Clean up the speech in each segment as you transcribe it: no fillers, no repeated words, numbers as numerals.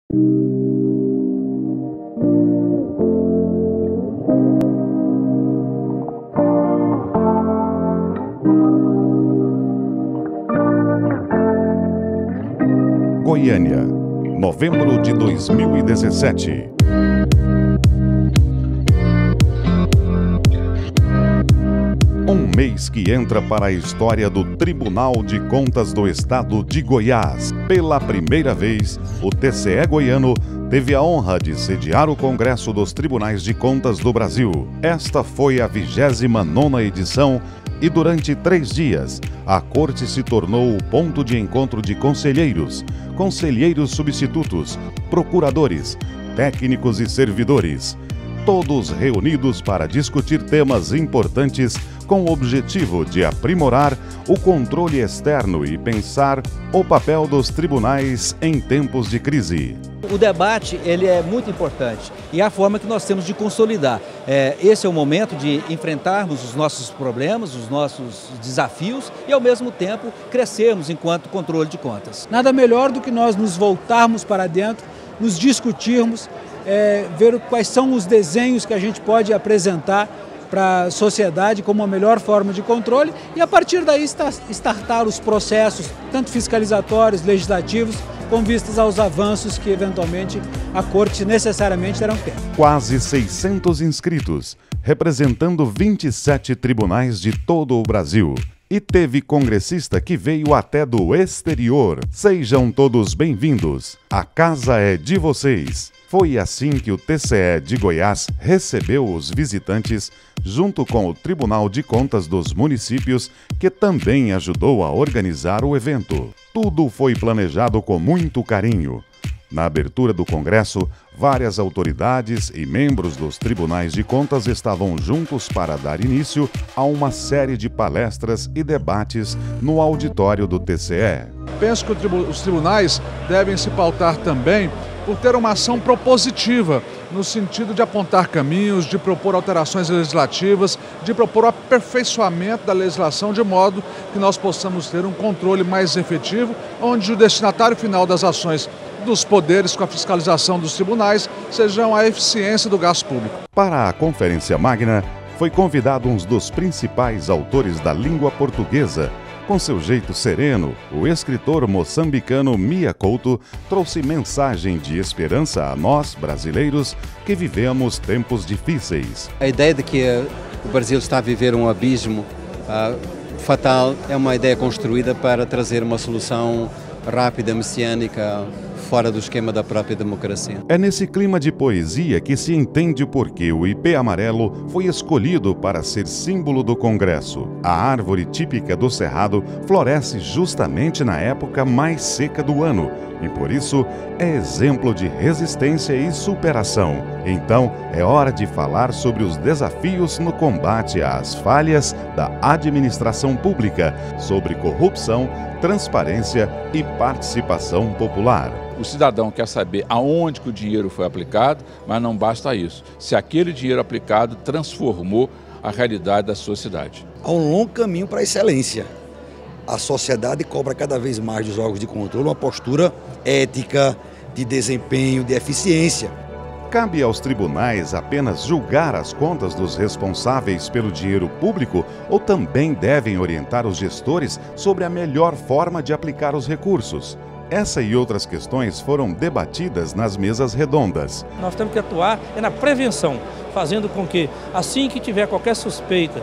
Goiânia, novembro de 2017. Um mês que entra para a história do Tribunal de Contas do Estado de Goiás. Pela primeira vez, o TCE goiano teve a honra de sediar o Congresso dos Tribunais de Contas do Brasil. Esta foi a 29ª edição e durante 3 dias, a Corte se tornou o ponto de encontro de conselheiros, conselheiros substitutos, procuradores, técnicos e servidores, todos reunidos para discutir temas importantes com o objetivo de aprimorar o controle externo e pensar o papel dos tribunais em tempos de crise. O debate ele é muito importante e é a forma que nós temos de consolidar. Esse é o momento de enfrentarmos os nossos problemas, os nossos desafios e, ao mesmo tempo, crescermos enquanto controle de contas. Nada melhor do que nós nos voltarmos para dentro, nos discutirmos, ver quais são os desenhos que a gente pode apresentar para a sociedade como a melhor forma de controle e, a partir daí, startar os processos, tanto fiscalizatórios, legislativos, com vistas aos avanços que, eventualmente, a Corte necessariamente terão que ter. Quase 600 inscritos, representando 27 tribunais de todo o Brasil. E teve congressista que veio até do exterior. Sejam todos bem-vindos. A casa é de vocês. Foi assim que o TCE de Goiás recebeu os visitantes, junto com o Tribunal de Contas dos Municípios, que também ajudou a organizar o evento. Tudo foi planejado com muito carinho. Na abertura do Congresso, várias autoridades e membros dos Tribunais de Contas estavam juntos para dar início a uma série de palestras e debates no auditório do TCE. Penso que os tribunais devem se pautar também por ter uma ação propositiva, no sentido de apontar caminhos, de propor alterações legislativas, de propor o aperfeiçoamento da legislação, de modo que nós possamos ter um controle mais efetivo, onde o destinatário final das ações dos poderes com a fiscalização dos tribunais sejam a eficiência do gasto público. Para a Conferência Magna, foi convidado um dos principais autores da língua portuguesa. Com seu jeito sereno, o escritor moçambicano Mia Couto trouxe mensagem de esperança a nós, brasileiros, que vivemos tempos difíceis. A ideia de que o Brasil está a viver um abismo fatal é uma ideia construída para trazer uma solução rápida, messiânica, fora do esquema da própria democracia. É nesse clima de poesia que se entende por que o ipê amarelo foi escolhido para ser símbolo do Congresso. A árvore típica do Cerrado floresce justamente na época mais seca do ano e, por isso, é exemplo de resistência e superação. Então, é hora de falar sobre os desafios no combate às falhas da administração pública, sobre corrupção, transparência e participação popular. O cidadão quer saber aonde que o dinheiro foi aplicado, mas não basta isso. Se aquele dinheiro aplicado transformou a realidade da sua cidade. Há um longo caminho para a excelência. A sociedade cobra cada vez mais dos órgãos de controle uma postura ética, de desempenho, de eficiência. Cabe aos tribunais apenas julgar as contas dos responsáveis pelo dinheiro público ou também devem orientar os gestores sobre a melhor forma de aplicar os recursos? Essa e outras questões foram debatidas nas mesas redondas. Nós temos que atuar na prevenção, fazendo com que, assim que tiver qualquer suspeita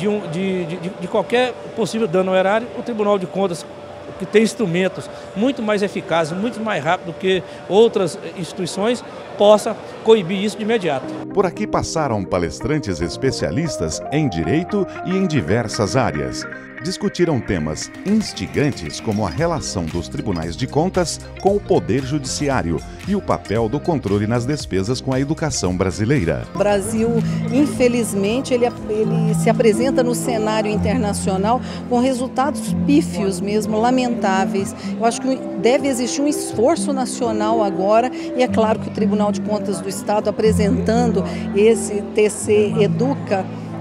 de qualquer possível dano ao erário, o Tribunal de Contas, que tem instrumentos muito mais eficazes, muito mais rápido que outras instituições, possa coibir isso de imediato. Por aqui passaram palestrantes especialistas em direito e em diversas áreas. Discutiram temas instigantes como a relação dos tribunais de contas com o poder judiciário e o papel do controle nas despesas com a educação brasileira. O Brasil, infelizmente, ele se apresenta no cenário internacional com resultados pífios mesmo, lamentáveis. Eu acho que deve existir um esforço nacional agora e é claro que o Tribunal de Contas do Estado, apresentando esse TC Educa,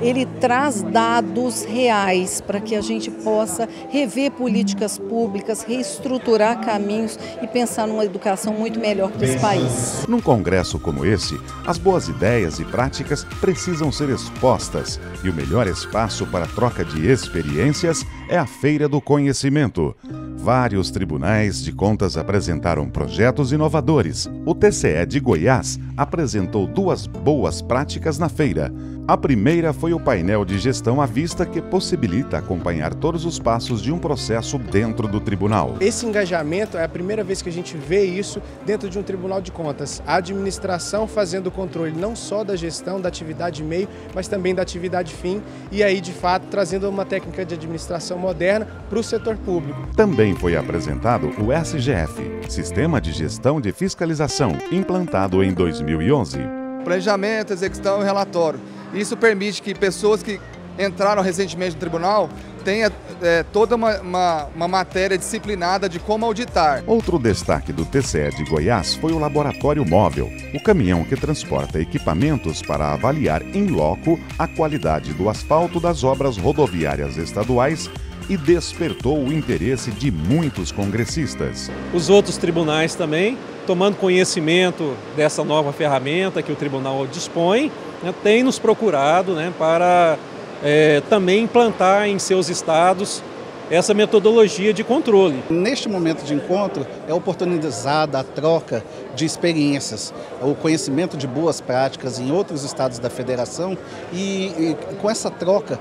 ele traz dados reais para que a gente possa rever políticas públicas, reestruturar caminhos e pensar numa educação muito melhor para esse país. Num congresso como esse, as boas ideias e práticas precisam ser expostas e o melhor espaço para a troca de experiências é a Feira do Conhecimento. Vários tribunais de contas apresentaram projetos inovadores. O TCE de Goiás apresentou 2 boas práticas na feira. A primeira foi o painel de gestão à vista, que possibilita acompanhar todos os passos de um processo dentro do tribunal. Esse engajamento é a primeira vez que a gente vê isso dentro de um tribunal de contas. A administração fazendo o controle não só da gestão, da atividade meio, mas também da atividade fim, e aí de fato trazendo uma técnica de administração moderna para o setor público. Também foi apresentado o SGF, Sistema de Gestão de Fiscalização, implantado em 2011. Planejamento, execução e relatório. Isso permite que pessoas que entraram recentemente no tribunal tenha toda uma matéria disciplinada de como auditar. Outro destaque do TCE de Goiás foi o Laboratório Móvel, o caminhão que transporta equipamentos para avaliar em loco a qualidade do asfalto das obras rodoviárias estaduais, e despertou o interesse de muitos congressistas. Os outros tribunais também, tomando conhecimento dessa nova ferramenta que o tribunal dispõe, têm nos procurado para também implantar em seus estados essa metodologia de controle. Neste momento de encontro é oportunizada a troca de experiências, o conhecimento de boas práticas em outros estados da federação e com essa troca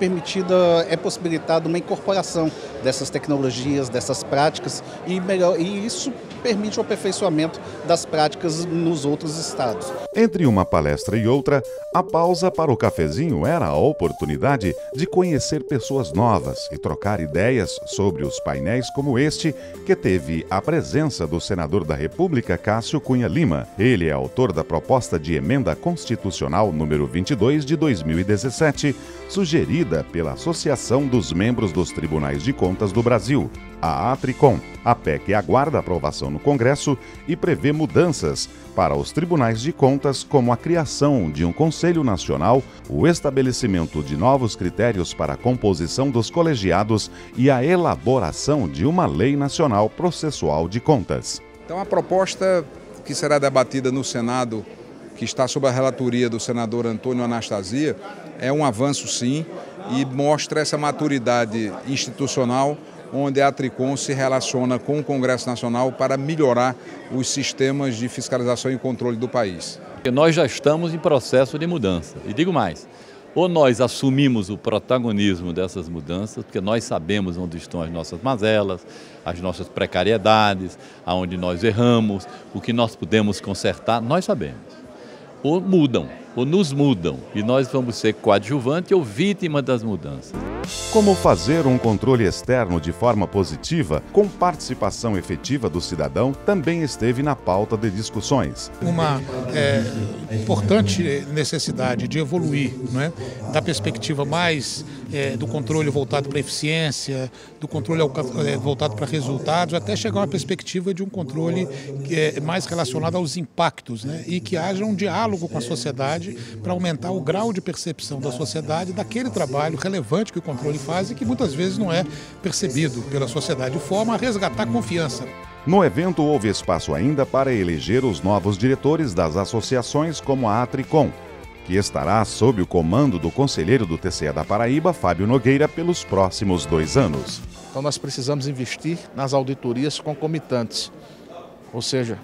é possibilitada uma incorporação dessas tecnologias, dessas práticas e isso permite o aperfeiçoamento das práticas nos outros estados. Entre uma palestra e outra, a pausa para o cafezinho era a oportunidade de conhecer pessoas novas e trocar ideias sobre os painéis como este, que teve a presença do senador da República, Cássio Cunha Lima. Ele é autor da proposta de emenda constitucional número 22 de 2017, sugerida pela Associação dos Membros dos Tribunais de Contas do Brasil, a ATRICOM. A PEC aguarda aprovação no Congresso e prevê mudanças para os tribunais de contas, como a criação de um Conselho Nacional, o estabelecimento de novos critérios para a composição dos colegiados e a elaboração de uma lei nacional processual de contas. Então, a proposta que será debatida no Senado, que está sob a relatoria do senador Antônio Anastasia, é um avanço sim e mostra essa maturidade institucional onde a ATRICOM se relaciona com o Congresso Nacional para melhorar os sistemas de fiscalização e controle do país. Nós já estamos em processo de mudança. E digo mais, ou nós assumimos o protagonismo dessas mudanças, porque nós sabemos onde estão as nossas mazelas, as nossas precariedades, aonde nós erramos, o que nós podemos consertar, nós sabemos. Ou mudam, ou nos mudam, e nós vamos ser coadjuvante ou vítima das mudanças. Como fazer um controle externo de forma positiva, com participação efetiva do cidadão, também esteve na pauta de discussões. Uma importante necessidade de evoluir, não é? Da perspectiva mais do controle voltado para a eficiência, do controle voltado para resultados, até chegar a uma perspectiva de um controle mais relacionado aos impactos, né? E que haja um diálogo com a sociedade para aumentar o grau de percepção da sociedade daquele trabalho relevante que o controle faz e que muitas vezes não é percebido pela sociedade, de forma a resgatar confiança. No evento houve espaço ainda para eleger os novos diretores das associações, como a ATRICOM, que estará sob o comando do conselheiro do TCE da Paraíba, Fábio Nogueira, pelos próximos 2 anos. Então nós precisamos investir nas auditorias concomitantes, ou seja,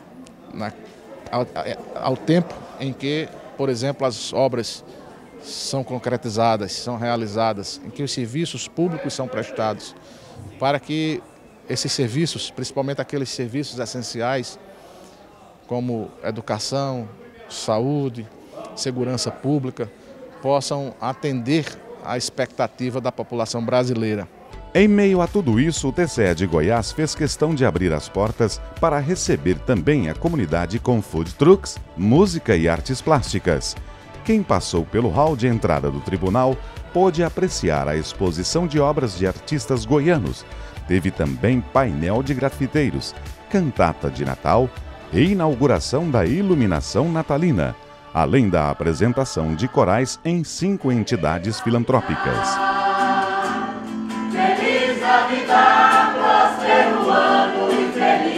ao tempo em que, por exemplo, as obras são concretizadas, são realizadas, em que os serviços públicos são prestados, para que esses serviços, principalmente aqueles serviços essenciais, como educação, saúde, segurança pública, possam atender à expectativa da população brasileira. Em meio a tudo isso, o TCE de Goiás fez questão de abrir as portas para receber também a comunidade com food trucks, música e artes plásticas. Quem passou pelo hall de entrada do tribunal pôde apreciar a exposição de obras de artistas goianos. Teve também painel de grafiteiros, cantata de Natal e inauguração da iluminação natalina. além da apresentação de corais em 5 entidades filantrópicas. Feliz Navidad, próspero ano e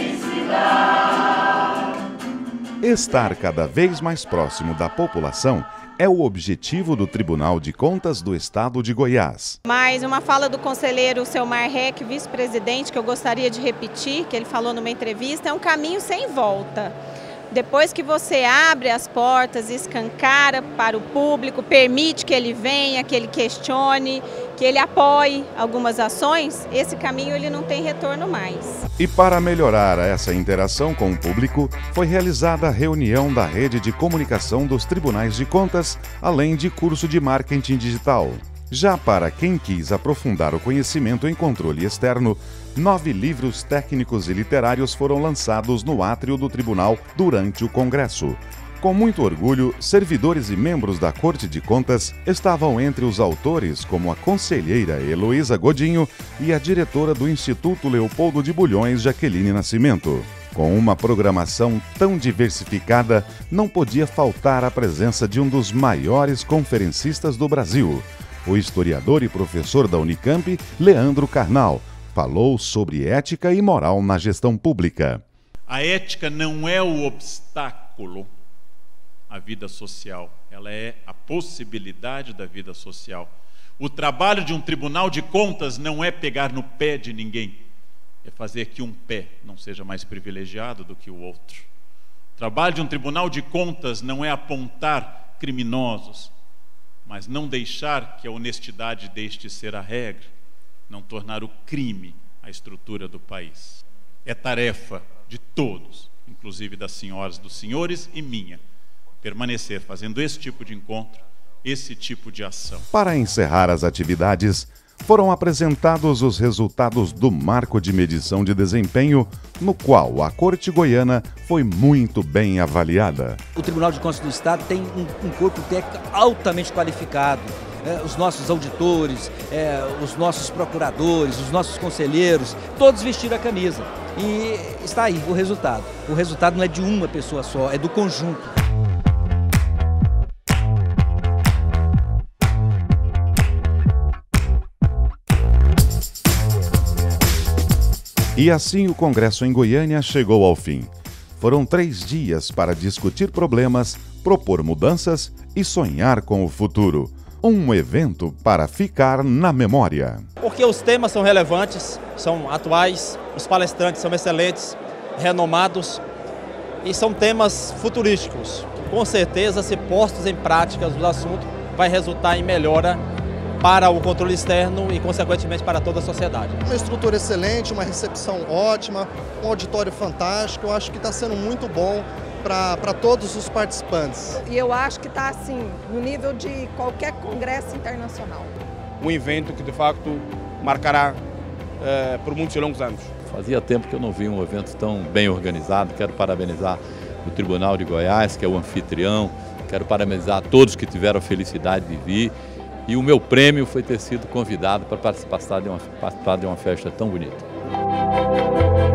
felicidade. Estar cada vez mais próximo da população é o objetivo do Tribunal de Contas do Estado de Goiás. Mais uma fala do conselheiro Selmar Reck, vice-presidente, que eu gostaria de repetir, que ele falou numa entrevista, é um caminho sem volta. Depois que você abre as portas, escancara para o público, permite que ele venha, que ele questione, que ele apoie algumas ações, esse caminho ele não tem retorno mais. E para melhorar essa interação com o público, foi realizada a reunião da rede de comunicação dos tribunais de contas, além de curso de marketing digital. Já para quem quis aprofundar o conhecimento em controle externo, 9 livros técnicos e literários foram lançados no átrio do tribunal durante o Congresso. Com muito orgulho, servidores e membros da Corte de Contas estavam entre os autores, como a conselheira Heloísa Godinho e a diretora do Instituto Leopoldo de Bulhões, Jaqueline Nascimento. Com uma programação tão diversificada, não podia faltar a presença de um dos maiores conferencistas do Brasil. O historiador e professor da Unicamp, Leandro Carnal, falou sobre ética e moral na gestão pública. A ética não é o obstáculo à vida social, ela é a possibilidade da vida social. O trabalho de um tribunal de contas não é pegar no pé de ninguém, é fazer que um pé não seja mais privilegiado do que o outro. O trabalho de um tribunal de contas não é apontar criminosos, mas não deixar que a honestidade deixe de ser a regra, não tornar o crime a estrutura do país. É tarefa de todos, inclusive das senhoras, dos senhores e minha, permanecer fazendo esse tipo de encontro, esse tipo de ação. Para encerrar as atividades, foram apresentados os resultados do marco de medição de desempenho, no qual a Corte Goiana foi muito bem avaliada. O Tribunal de Contas do Estado tem um corpo técnico altamente qualificado. Os nossos auditores, os nossos procuradores, os nossos conselheiros, todos vestiram a camisa. E está aí o resultado. O resultado não é de uma pessoa só, é do conjunto. E assim o Congresso em Goiânia chegou ao fim. Foram 3 dias para discutir problemas, propor mudanças e sonhar com o futuro. Um evento para ficar na memória. Porque os temas são relevantes, são atuais, os palestrantes são excelentes, renomados e são temas futurísticos. Com certeza, se postos em práticas o assunto, vai resultar em melhora para o controle externo e, consequentemente, para toda a sociedade. Uma estrutura excelente, uma recepção ótima, um auditório fantástico. Eu acho que está sendo muito bom para todos os participantes. E eu acho que está assim, no nível de qualquer congresso internacional. Um evento que, de facto, marcará por muitos e longos anos. Fazia tempo que eu não vi um evento tão bem organizado. Quero parabenizar o Tribunal de Goiás, que é o anfitrião. Quero parabenizar todos que tiveram a felicidade de vir. E o meu prêmio foi ter sido convidado para participar de uma festa tão bonita.